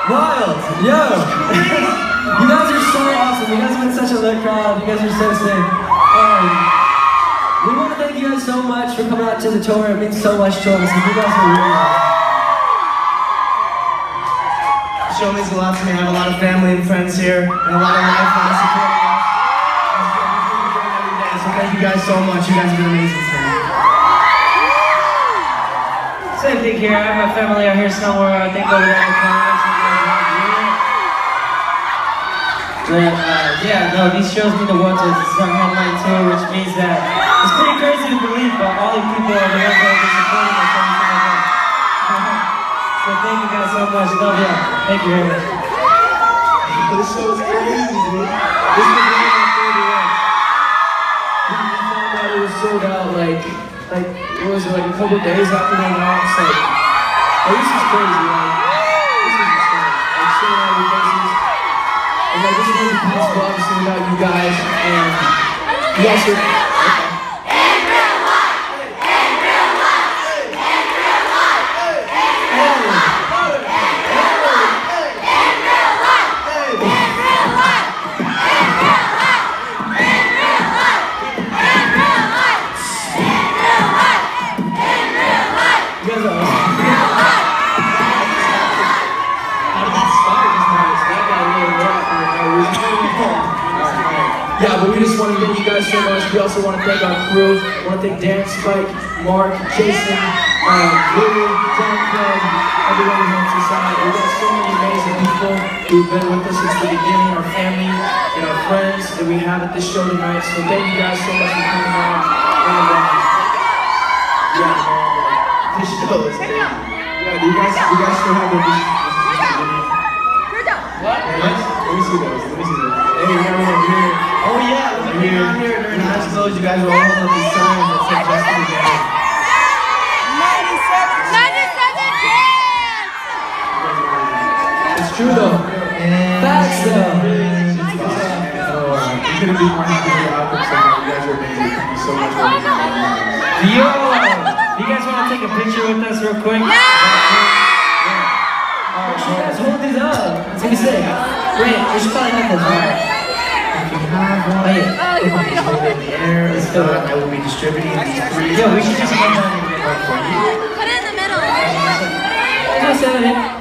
Wild! Yo! You guys are so awesome. You guys have been such a lit crowd. You guys are so sick. We want to thank you guys so much for coming out to the tour. It means so much to us. You guys are really awesome. The show means a lot to me. I have a lot of family and friends here, and a lot of lifelong support. So thank you guys so much. You guys have been amazing tonight. Same thing here. I have my family out here somewhere. I think over there in the comments. But yeah, no, these shows mean the world to us. It's our headline tour, which means that it's pretty crazy to believe, but all the people over here will be supporting us every single day. So thank you guys so much. Love you. Thank you very much. This show is crazy, dude. This is one of my favorite ones. We found out it was sold out like what was it, like a couple days after they announced, like, oh, this is crazy, like, this is insane. Like, sold out your faces. And like, this is really possible, obviously, without you guys, and you guys are, okay. Yeah, but we just want to thank you guys so much. We also want to thank our crew. We want to thank Dan, Spike, Mark, Jason, Lily, John, Craig, everyone who helps us out. We've got so many amazing people who've been with us since the beginning, our family and our friends that we have at this show tonight. So thank you guys so much for coming out. And yeah, man, this show is crazy. Yeah, do you guys still have the what? Let me see those. Hey, everyone here. Oh yeah, look at me out here during high school. You guys were all holding up these signs that said Justin again. 97 kids! It's true though. Facts though. We couldn't be more happy with your outcome so much. You guys are amazing. Thank you so much for everything. Yo! You guys want to take a picture with us real quick? You guys hold these up. It's gonna be sick. Wait, we should probably have this, right? If you have one, just hold it in the air. If not, I will be distributing these three. Yo, we should just go down and Put it in the middle. Just 7.